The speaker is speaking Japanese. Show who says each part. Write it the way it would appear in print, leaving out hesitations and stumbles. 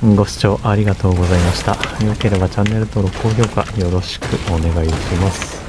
Speaker 1: ご視聴ありがとうございました。良ければチャンネル登録、高評価よろしくお願いします。